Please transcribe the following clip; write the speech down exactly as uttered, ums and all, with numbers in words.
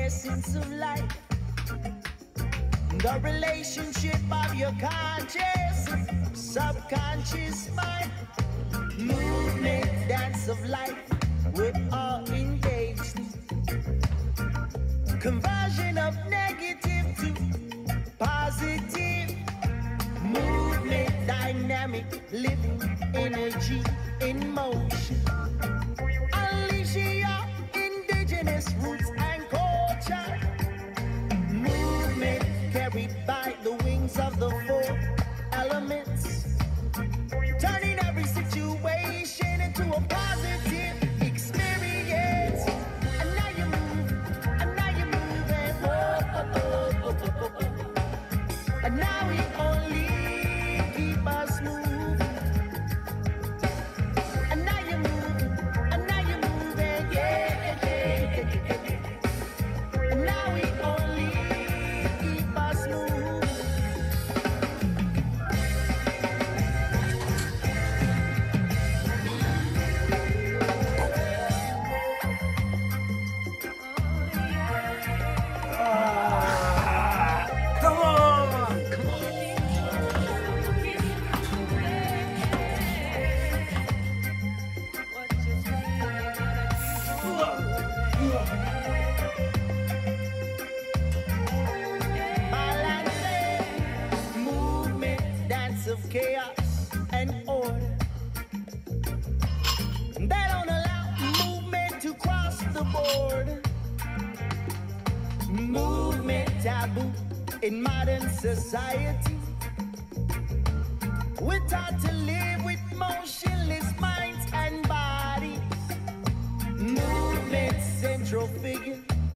essence of life, the relationship of your conscious, subconscious mind. Movement, dance of life, we're all engaged. Conversion of negative to positive. Movement, dynamic, living energy in motion. Unleash your indigenous roots and culture. Movement carried by the wings of the four elements. Turning every situation into a positive experience. And now you move, and now you move, and oh, oh, oh, oh, oh, oh, oh. And now we only keep us moving. And now you move, and now you move, and yeah, yeah, yeah, yeah, yeah. And now we only keep us moving. Of chaos and order. They don't allow movement to cross the border. Movement taboo in modern society. We're taught to live with motionless minds and bodies. Movement central figure